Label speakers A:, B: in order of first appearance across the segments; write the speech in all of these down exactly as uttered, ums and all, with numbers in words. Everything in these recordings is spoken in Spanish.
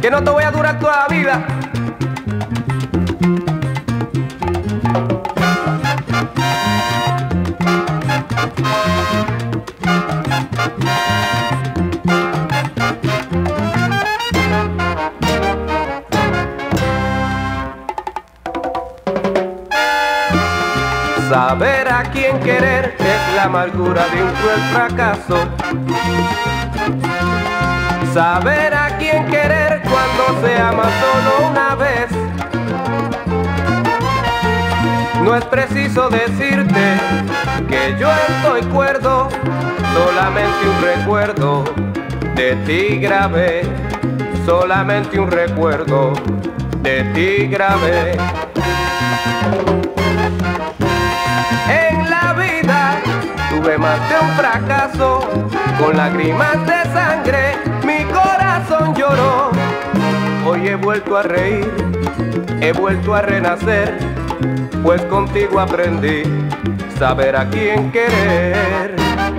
A: que no te voy a durar toda la vida. Saber a quién querer es la amargura de un cruel fracaso. Saber a quién querer cuando se ama solo una vez. No es preciso decirte que yo estoy cuerdo, solamente un recuerdo de ti grabé, solamente un recuerdo de ti grabé. En la vida tuve más de un fracaso, con lágrimas de sangre mi corazón lloró. Hoy he vuelto a reír, he vuelto a renacer, pues contigo aprendí saber a quién querer.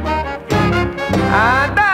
A: ¡Anda!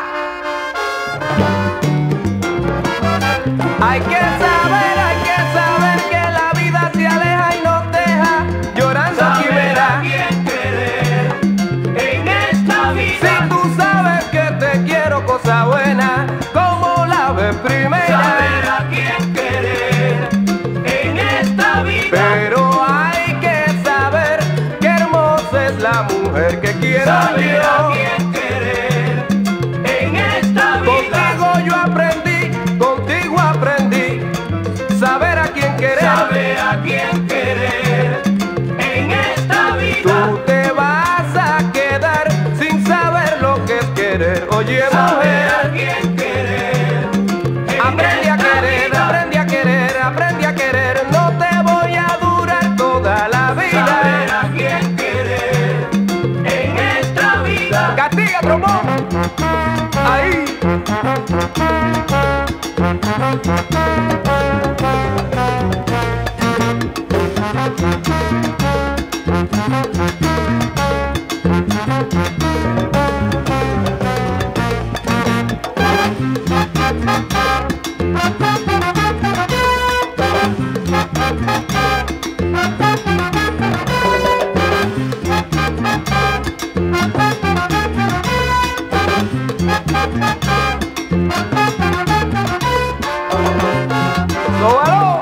A: Hay que saber, hay que saber que la vida se aleja y nos deja llorando quimera.
B: ¿Quién querer en esta vida?
A: Si tú sabes que te quiero, cosa buena, como la vez primera.
B: Saber a quién querer en esta vida.
A: Pero hay que saber qué hermosa es la mujer que quiero
B: Saber
A: yo.
B: a quién querer en esta vida.
A: Contigo yo aprendí, contigo aprendí saber a quién querer.
B: Saber a quién querer en esta vida.
A: Tú te vas a quedar sin saber lo que es querer. Oye,
B: Saber a
A: mujer,
B: quién querer en
A: aprende a
B: esta
A: querer,
B: vida.
A: aprende a querer, aprende a querer. No te voy a durar toda la
B: Saber
A: vida.
B: a quién querer en esta vida.
A: Castiga, trombón. Ahí. ¡Sóbalo!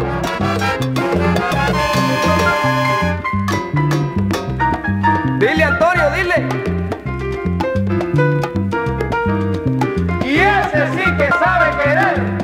A: Dile, Antonio, dile. Y ese sí que sabe querer.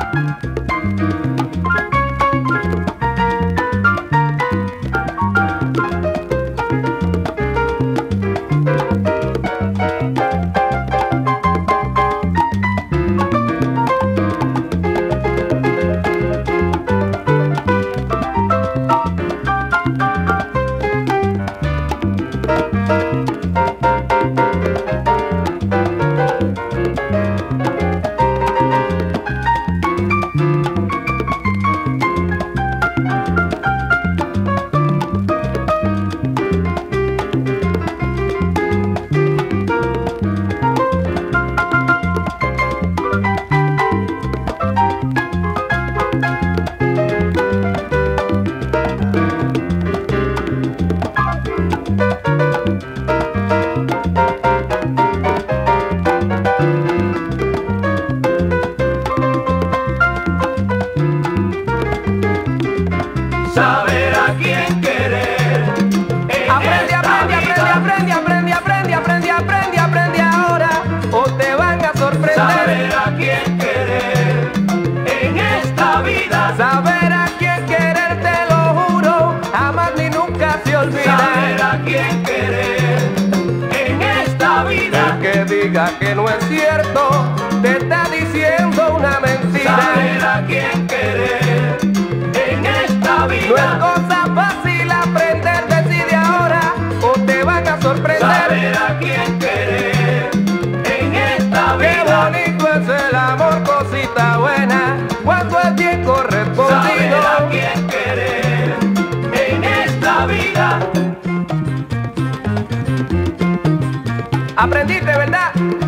B: Saber a quién querer en
A: Aprende,
B: esta
A: aprende,
B: vida.
A: aprende, aprende, aprende, aprende, aprende, aprende ahora, o te van a sorprender.
B: Saber a quién querer en esta vida.
A: Saber a quién querer, te lo juro, jamás ni nunca se olvida.
B: Saber a quién querer en esta vida.
A: El que diga que no es cierto, te está diciendo una mentira.
B: Saber a quién querer en esta
A: No es
B: vida.
A: cosa fácil aprender, decide ahora, o te van a sorprender.
B: Saber a quién querer en esta
A: Qué
B: vida.
A: bonito es el amor, cosita buena, cuando es bien correspondido.
B: Saber a quién querer en esta vida.
A: Aprendiste, ¿verdad?